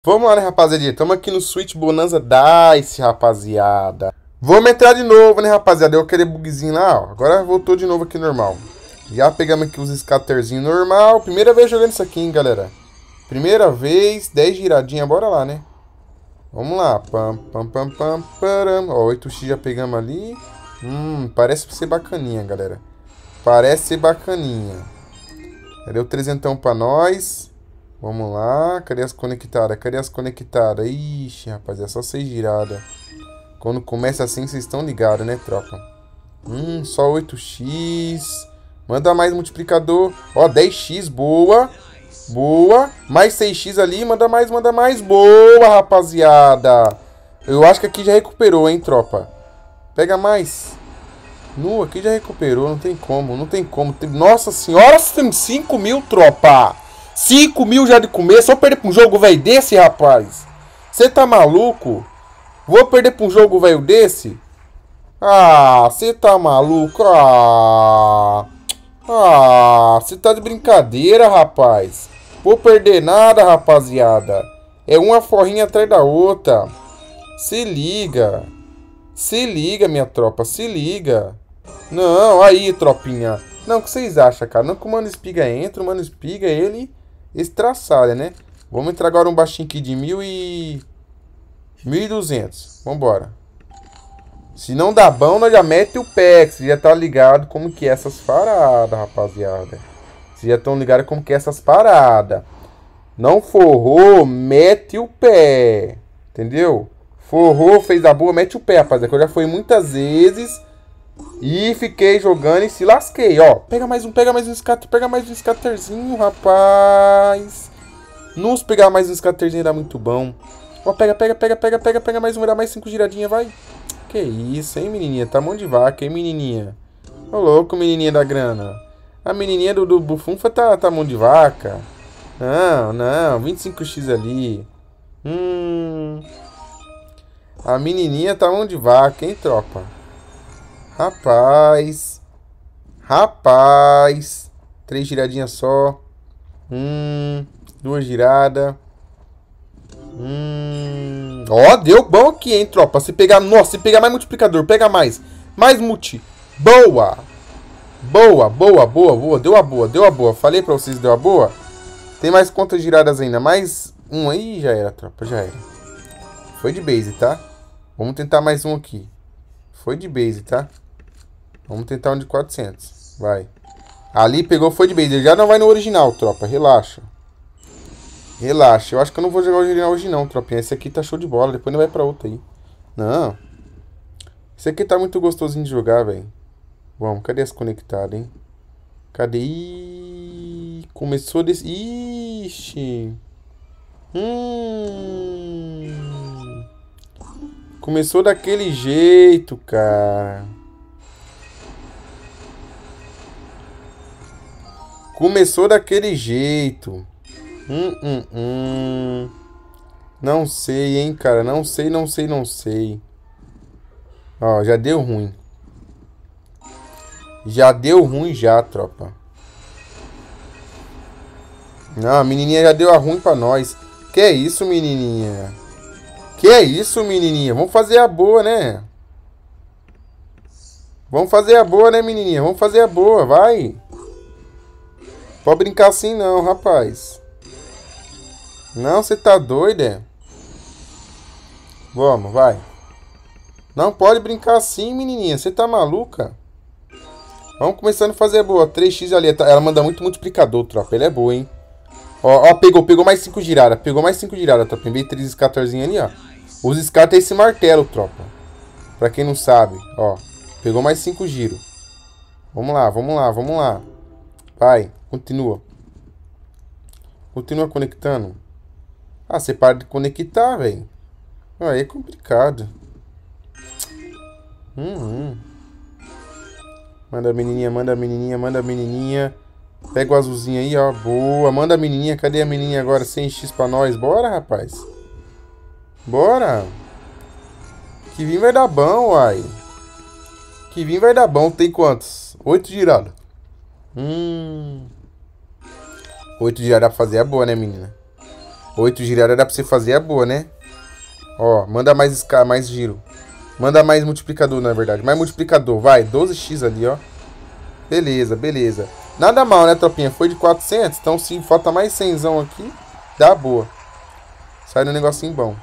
Vamos lá, né, rapaziada? Estamos aqui no Switch Bonanza Dice, rapaziada. Vamos entrar de novo, né, rapaziada? Deu aquele bugzinho lá, ó. Agora voltou de novo aqui normal. Já pegamos aqui os scatterzinhos normal. Primeira vez jogando isso aqui, hein, galera. Primeira vez, 10 giradinhas. Bora lá, né? Vamos lá. Pam, pam, pam, pam, param. Ó, 8x já pegamos ali. Parece ser bacaninha, galera. Parece ser bacaninha. Cadê o trezentão pra nós? Vamos lá. Cadê as conectadas? Cadê as conectadas? Ixi, rapaz, é só 6 giradas. Quando começa assim, vocês estão ligados, né, tropa? Só 8x. Manda mais multiplicador. Ó, 10x, boa. Boa. Mais 6x ali, manda mais, manda mais. Boa, rapaziada. Eu acho que aqui já recuperou, hein, tropa. Pega mais. Nu, aqui já recuperou, não tem como, não tem como. Nossa senhora, tem 5 mil, tropa. 5 mil já de começo. Só perder pra um jogo velho desse, rapaz. Você tá maluco? Vou perder pra um jogo velho desse? Ah, você tá maluco? Você tá de brincadeira, rapaz. Vou perder nada, rapaziada. É uma forrinha atrás da outra. Se liga. Se liga, minha tropa. Se liga. Não, aí, tropinha. Não, o que vocês acham, cara? Não que o Mano Espiga entra. O Mano Espiga, ele estraçalha, né? Vamos entrar agora um baixinho aqui de 1.200. Vambora. Se não dá bom, nós já mete o pé. Você já tá ligado como que é essas paradas, rapaziada. Vocês já estão ligados como que é essas paradas. Não forrou, mete o pé. Entendeu? Forrou, fez a boa, mete o pé, rapaziada. Que eu já fui muitas vezes e fiquei jogando e se lasquei, ó. Pega mais um scatter, pega mais um scatterzinho, rapaz. Nos pegar mais um scatterzinho dá muito bom. Ó, pega mais um, dá mais 5 giradinhas, vai. Que isso, hein, menininha? Tá mão de vaca, hein, menininha? Ô, louco, menininha da grana. A menininha do bufunfa tá mão de vaca. Não, 25x ali. A menininha tá mão de vaca, hein, tropa? Rapaz. 3 giradinhas só. 2 giradas. Ó, deu bom aqui, hein, tropa. Se pegar, nossa, se pegar mais multiplicador, pega mais. Mais multi. Boa. Boa. Deu a boa. Falei pra vocês, deu a boa. Tem mais quantas giradas ainda? Mais um aí, já era, tropa, já era. Foi de base, tá? Vamos tentar mais um aqui. Foi de base, tá? Vamos tentar um de 400. Vai. Ali pegou, foi de base. Ele já não vai no original, tropa. Relaxa. Relaxa. Eu acho que eu não vou jogar o original hoje não, tropinha. Esse aqui tá show de bola. Depois não vai pra outra aí. Não. Esse aqui tá muito gostosinho de jogar, velho. Vamos, cadê as conectadas, hein? Cadê? Ih, começou desse... Ixi. Começou daquele jeito, cara. Começou daquele jeito. Não sei, hein, cara. Não sei. Ó, já deu ruim. Já deu ruim já, tropa. Não, a menininha já deu a ruim pra nós. Que é isso, menininha? Que é isso, menininha? Vamos fazer a boa, né? Vamos fazer a boa, né, menininha? Vamos fazer a boa, vai. Pode brincar assim não, rapaz. Não, você tá doido, é? Vamos, vai. Não pode brincar assim, menininha. Você tá maluca? Vamos começando a fazer a boa. 3x ali. Ela manda muito multiplicador, tropa. Ele é boa, hein? Ó, pegou mais 5 giradas. Pegou mais 5 giradas, tropa. Em vez de 3 scatterzinhos ali, ó. Os scatter é esse martelo, tropa. Pra quem não sabe, ó. Pegou mais 5 giros. Vamos lá. Vai, continua. Continua conectando. Ah, você para de conectar, velho. Aí é complicado. Manda a menininha. Pega o azulzinho aí, ó. Boa. Manda a menininha. Cadê a menininha agora? 100x pra nós. Bora, rapaz. Bora. Que vim vai dar bom, uai. Que vim vai dar bom. Tem quantos? 8 giradas. 8 giradas pra fazer é boa, né, menina? 8 giradas dá pra você fazer, é boa, né? Ó, manda mais giro. Manda mais multiplicador, na verdade. Mais multiplicador, vai. 12x ali, ó. Beleza, beleza. Nada mal, né, tropinha? Foi de 400, então se falta mais 100zão aqui, dá boa. Sai no negocinho bom.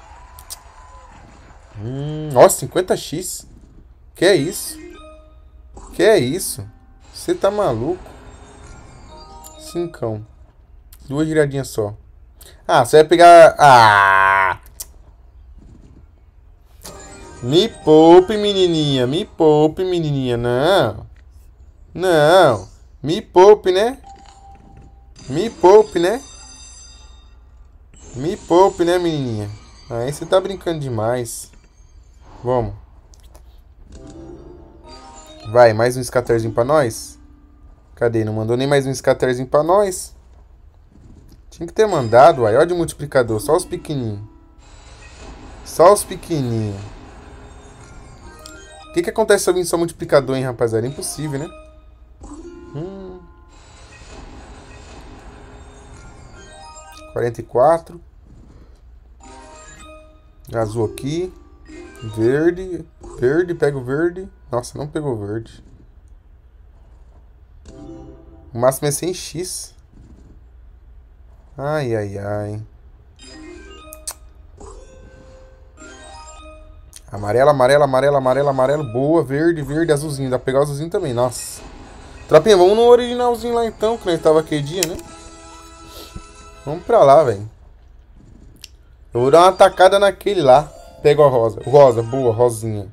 Ó, 50x. Que é isso? Que é isso? Você tá maluco? 5. 2 giradinhas só. Ah, você vai pegar... Ah! Me poupe, menininha. Me poupe, menininha. Não. Não. Me poupe, né? Me poupe, né? Me poupe, né, menininha? Aí você tá brincando demais. Vamos. Vai, mais um scatterzinho pra nós? Cadê? Não mandou nem mais um scatterzinho pra nós? Tinha que ter mandado, uai. Olha de multiplicador. Só os pequenininhos. Só os pequenininhos. O que acontece se eu vir só multiplicador, hein, rapaziada? É impossível, né? 44. Azul aqui. Verde. Verde, pega o verde. Nossa, não pegou verde. O máximo é 100x. Ai, ai, ai. Amarelo, amarelo, amarelo, amarelo, amarelo. Boa, verde, verde, azulzinho. Dá pra pegar o azulzinho também, nossa. Tropinha, vamos no originalzinho lá então, que nós tava aquele dia, né? Vamos pra lá, velho. Eu vou dar uma tacada naquele lá. Pega a rosa. Rosa, boa, rosinha.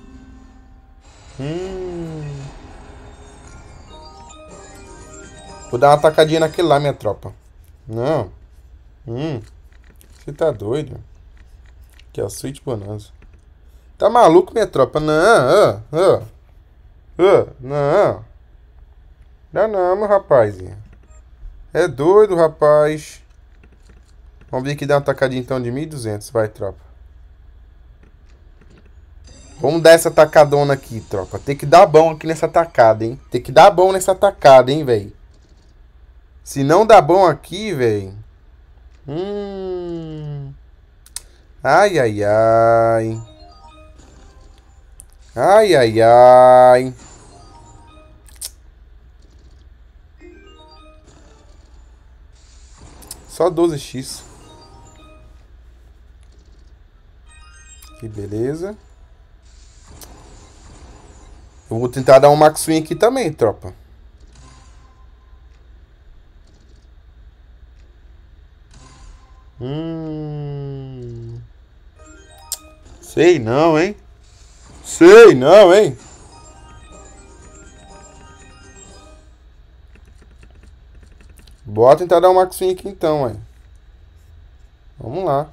Vou dar uma tacadinha naquele lá, minha tropa. Não. Você tá doido? Aqui, ó, Sweet Bonanza. Tá maluco, minha tropa? Não, não. Não, meu rapazinho. É doido, rapaz. Vamos ver aqui dar uma tacadinha então de 1.200. Vai, tropa. Vamos dar essa tacadona aqui, tropa. Tem que dar bom aqui nessa tacada, hein? Tem que dar bom nessa tacada, hein, velho? Se não dá bom aqui, velho. Ai, ai, ai. Ai, ai, ai. Só 12x. Que beleza. Eu vou tentar dar um max swing aqui também, tropa. Sei não, hein? Sei não, hein? Bora tentar dar um max swing aqui então, ué. Vamos lá.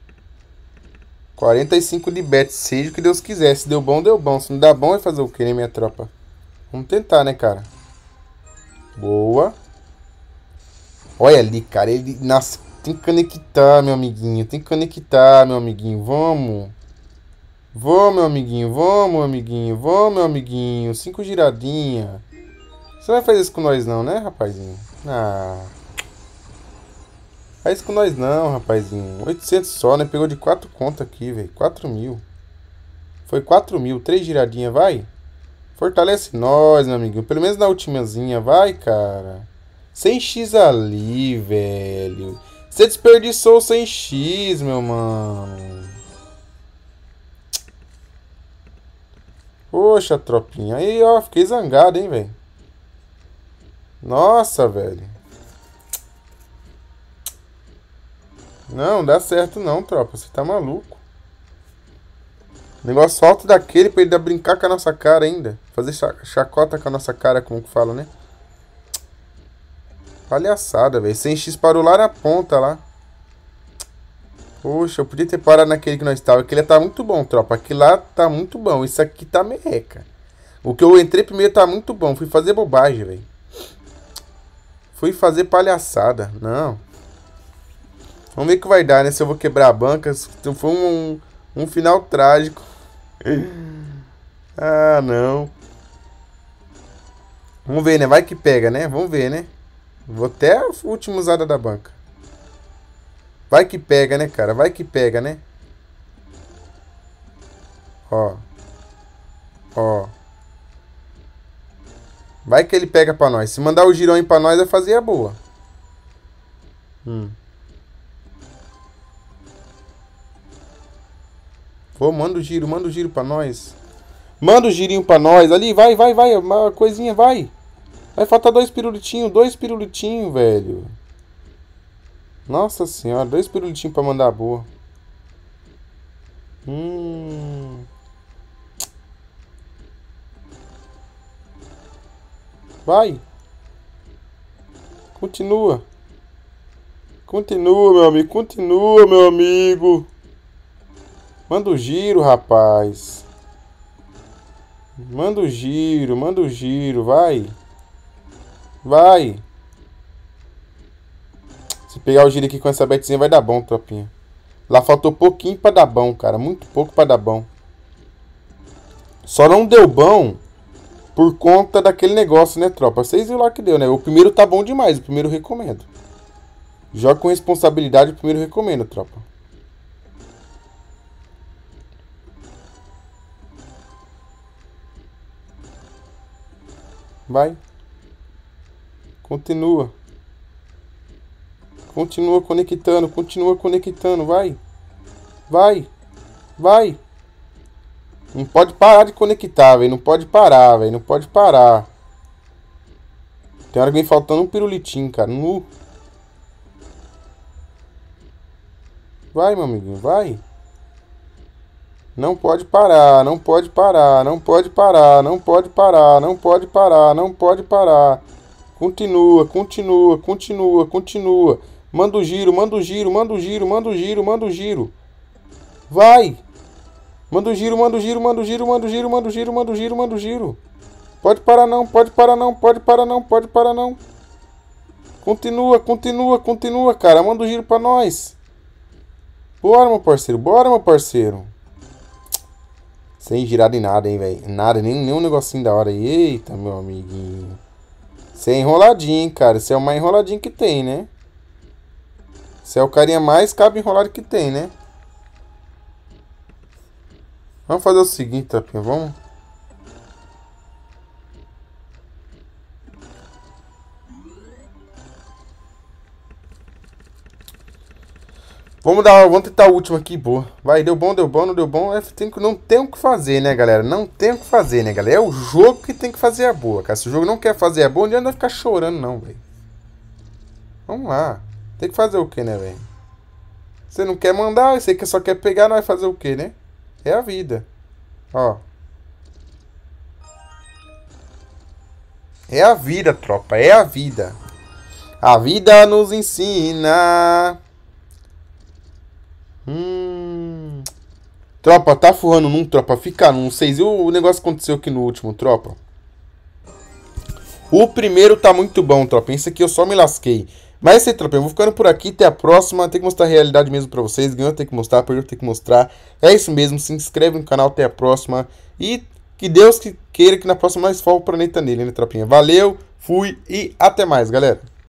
45 de bet, seja o que Deus quiser. Se deu bom, deu bom. Se não dá bom, vai fazer o que, né, minha tropa? Vamos tentar, né, cara? Boa. Olha ali, cara. Ele nasce. Tem que conectar, meu amiguinho. Tem que conectar, meu amiguinho. Vamos. Vamos, meu amiguinho. Vamos, meu amiguinho. Vamos, meu amiguinho. 5 giradinhas. Você não vai fazer isso com nós, não, né, rapazinho? Ah. Faz isso com nós, não, rapazinho. 800 só, né? Pegou de 4 conto aqui, velho. 4.000. Foi 4.000. 3 giradinhas, vai. Fortalece nós, meu amiguinho. Pelo menos na ultimazinha, vai, cara. 100x ali, velho. Você desperdiçou 100x, meu mano. Poxa, tropinha. Aí, ó, fiquei zangado, hein, velho. Nossa, velho. Não, dá certo não, tropa. Você tá maluco. Negócio alto daquele pra ele brincar com a nossa cara ainda. Fazer chacota com a nossa cara, como que fala, né? Palhaçada, velho. 100x parou lá na ponta, lá. Poxa, eu podia ter parado naquele que nós estávamos. Aquele tá muito bom, tropa. Aquele lá tá muito bom. Isso aqui tá merreca. O que eu entrei primeiro tá muito bom. Fui fazer bobagem, velho. Fui fazer palhaçada. Não. Vamos ver o que vai dar, né? Se eu vou quebrar a banca. Se for um final trágico. Ah, não. Vamos ver, né? Vai que pega, né? Vamos ver, né? Vou até a última usada da banca. Vai que pega, né, cara? Vai que pega, né? Ó. Ó. Vai que ele pega pra nós. Se mandar o girão aí pra nós, vai fazer a boa. Pô, manda o giro pra nós. Manda o girinho pra nós. Ali, vai, vai, vai. Uma coisinha, vai. Vai faltar dois pirulitinhos, velho. Nossa senhora, dois pirulitinhos pra mandar a boa. Vai. Continua. Continua, meu amigo. Continua, meu amigo. Manda o giro, rapaz. Manda o giro, vai. Vai. Se pegar o giro aqui com essa betezinha vai dar bom, tropinha. Lá faltou pouquinho pra dar bom, cara. Muito pouco pra dar bom. Só não deu bom por conta daquele negócio, né, tropa? Vocês viram lá que deu, né? O primeiro tá bom demais. O primeiro eu recomendo. Joga com responsabilidade. O primeiro eu recomendo, tropa. Vai. Continua. Continua conectando, vai. Vai. Vai. Não pode parar de conectar, velho. Não pode parar, velho. Não pode parar. Tem hora que vem faltando um pirulitinho, cara. Vai, meu amiguinho, vai. Não pode parar, não pode parar, não pode parar, não pode parar, não pode parar, não pode parar. Continua, continua, continua, continua. Manda o giro, manda o giro, manda o giro, manda o giro, manda o giro. Vai! Manda o giro, manda o giro, manda o giro, manda o giro, manda o giro, manda o giro, manda o giro. Pode parar não, pode parar não, pode parar não, pode parar não. Continua, continua, continua, cara. Manda o giro pra nós. Bora, meu parceiro, bora, meu parceiro. Sem girar em nada, hein, velho. Nada, nenhum negocinho da hora aí. Eita, meu amiguinho. Você é enroladinho, cara. Você é o mais enroladinho que tem, né? Você é o carinha mais cabo enrolado que tem, né? Vamos fazer o seguinte, tapinha. Vamos. Vamos tentar a última aqui, boa. Vai, deu bom, deu bom, não deu bom. Não tem o que fazer, né, galera? Não tem o que fazer, né, galera? É o jogo que tem que fazer a boa, cara. Se o jogo não quer fazer a boa, não adianta ficar chorando, não, velho. Vamos lá. Tem que fazer o que, né, velho? Você não quer mandar, você que só quer pegar, não vai fazer o que, né? É a vida. Ó. É a vida, tropa. É a vida. A vida nos ensina. Tropa, tá furrando num, tropa. Fica num. Vocês viram o negócio que aconteceu aqui no último, tropa? O primeiro tá muito bom, tropa. Esse aqui eu só me lasquei. Mas é isso aí, tropa. Eu vou ficando por aqui. Até a próxima. Tem que mostrar a realidade mesmo pra vocês. Ganhou, tem que mostrar. Perdeu, tem que mostrar. É isso mesmo. Se inscreve no canal. Até a próxima. E que Deus queira que na próxima nós for o planeta nele, né, tropinha? Valeu, fui e até mais, galera.